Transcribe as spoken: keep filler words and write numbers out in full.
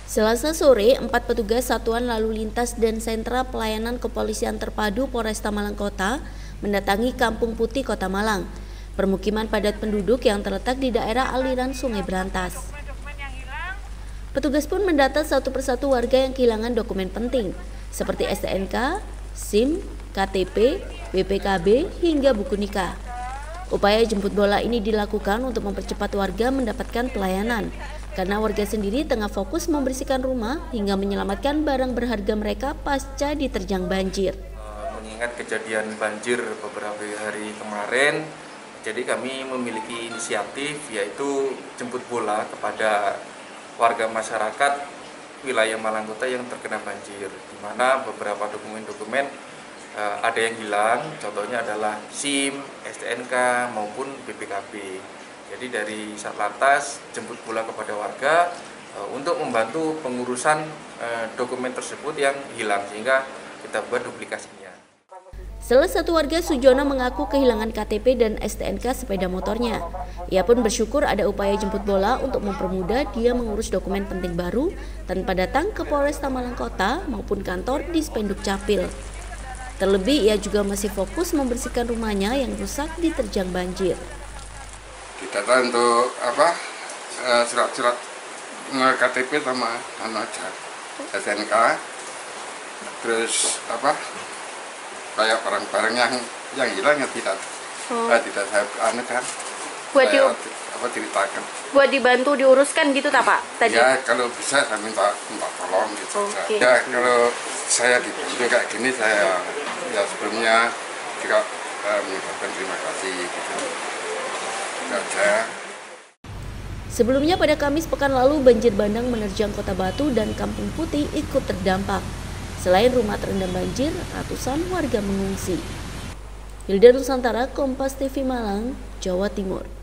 Selasa sore, empat petugas Satuan Lalu Lintas dan Sentra Pelayanan Kepolisian Terpadu Polresta Malang Kota mendatangi Kampung Putih, Kota Malang, permukiman padat penduduk yang terletak di daerah aliran Sungai Berantas. Petugas pun mendata satu persatu warga yang kehilangan dokumen penting, seperti S T N K, SIM, K T P, B P K B, hingga buku nikah. Upaya jemput bola ini dilakukan untuk mempercepat warga mendapatkan pelayanan, karena warga sendiri tengah fokus membersihkan rumah hingga menyelamatkan barang berharga mereka pasca diterjang banjir. Mengingat kejadian banjir beberapa hari kemarin, jadi kami memiliki inisiatif yaitu jemput bola kepada warga masyarakat wilayah Malang Kota yang terkena banjir, di mana beberapa dokumen-dokumen Uh, ada yang hilang, contohnya adalah SIM, S T N K maupun B P K B. Jadi dari Satlantas jemput bola kepada warga uh, untuk membantu pengurusan uh, dokumen tersebut yang hilang sehingga kita buat duplikasinya. Salah satu warga Sujono mengaku kehilangan K T P dan S T N K sepeda motornya. Ia pun bersyukur ada upaya jemput bola untuk mempermudah dia mengurus dokumen penting baru tanpa datang ke Polresta Malang Kota maupun kantor di Spenduk Capil. Terlebih, ia juga masih fokus membersihkan rumahnya yang rusak diterjang banjir. Kita tahu untuk apa surat-surat K T P sama anu aja, S N K, terus apa kayak barang-barang yang yang hilang yang tidak oh. eh, tidak saya anu kan, buat saya, di, apa ceritakan. Buat dibantu diuruskan gitu tak Pak? Tadi. Ya kalau bisa saya minta minta tolong gitu. Okay. Ya kalau saya dibantu kayak gini saya ya sebelumnya juga eh, mengucapkan terima kasih gitu. Saja. Sebelumnya pada Kamis pekan lalu banjir bandang menerjang Kota Batu dan Kampung Putih ikut terdampak. Selain rumah terendam banjir, ratusan warga mengungsi. Hilda Nusantara, Kompas T V Malang, Jawa Timur.